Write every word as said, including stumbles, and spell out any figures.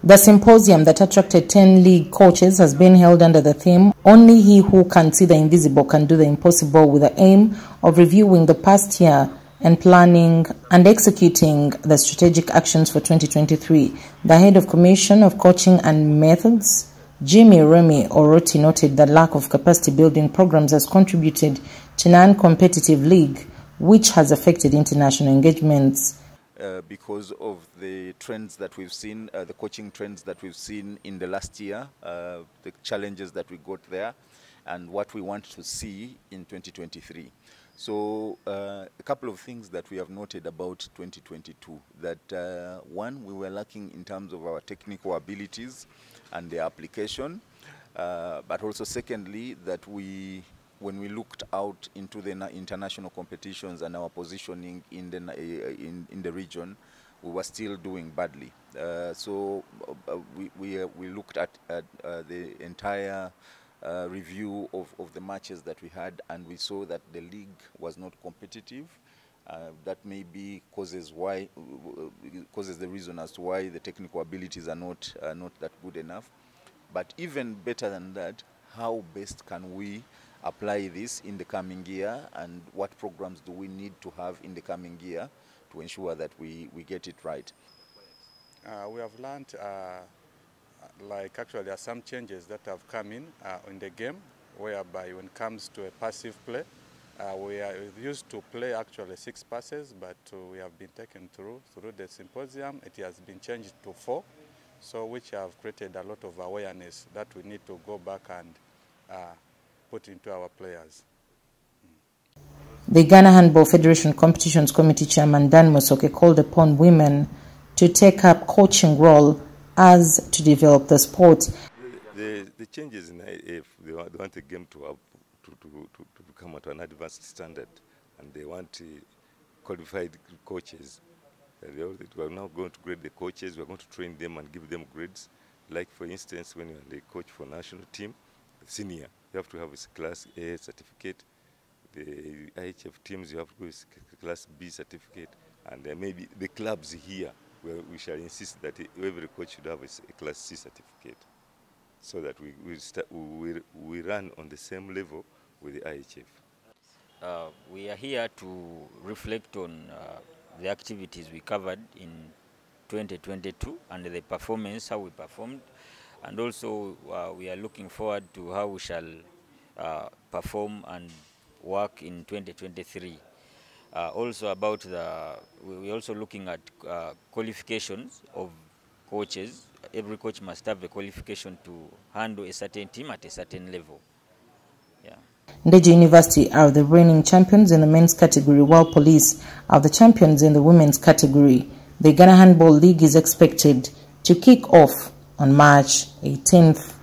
The symposium that attracted ten league coaches has been held under the theme, "Only he who can see the invisible can do the impossible," with the aim of reviewing the past year and planning and executing the strategic actions for twenty twenty-three. The head of Commission of Coaching and Methods, Jimmy Remy Oroti, noted that lack of capacity building programs has contributed to non-competitive league, which has affected international engagements. Uh, because of the trends that we've seen, uh, the coaching trends that we've seen in the last year, uh, the challenges that we got there, and what we want to see in twenty twenty-three. So uh, a couple of things that we have noted about twenty twenty-two, that uh, one, we were lacking in terms of our technical abilities and their application, uh, but also secondly, that we when we looked out into the international competitions and our positioning in the in, in the region, we were still doing badly. Uh, so uh, we we, uh, we looked at, at uh, the entire uh, review of, of the matches that we had, and we saw that the league was not competitive. Uh, that maybe causes why causes the reason as to why the technical abilities are not uh, not that good enough. But even better than that, how best can we apply this in the coming year, and what programs do we need to have in the coming year to ensure that we, we get it right? Uh, we have learned, uh, like actually there are some changes that have come in uh, in the game, whereby when it comes to a passive play, uh, we are used to play actually six passes, but uh, we have been taken through, through the symposium. It has been changed to four, so which have created a lot of awareness that we need to go back and uh, put into our players. The Ghana Handball Federation Competitions Committee Chairman Dan Musoke called upon women to take up coaching role as to develop the sport. The, the, the changes in I A F, they want, they want the game to, have, to, to, to, to become at an advanced standard, and they want uh, qualified coaches. We are now going to grade the coaches. We are going to train them and give them grades. Like for instance, when you are the coach for national team, senior, you have to have a class A certificate. The I H F teams, you have to go with class B certificate. And uh, maybe the clubs here, where we shall insist that every coach should have a class C certificate, so that we, we, start, we, we run on the same level with the I H F. Uh, we are here to reflect on uh, the activities we covered in twenty twenty-two and the performance, how we performed. And also uh, we are looking forward to how we shall uh, perform and work in twenty twenty-three. Uh, also about the, we're also looking at uh, qualifications of coaches. Every coach must have a qualification to handle a certain team at a certain level. Yeah. Ndeje University are the reigning champions in the men's category, while Police are the champions in the women's category. The Ghana Handball League is expected to kick off on March eighteenth.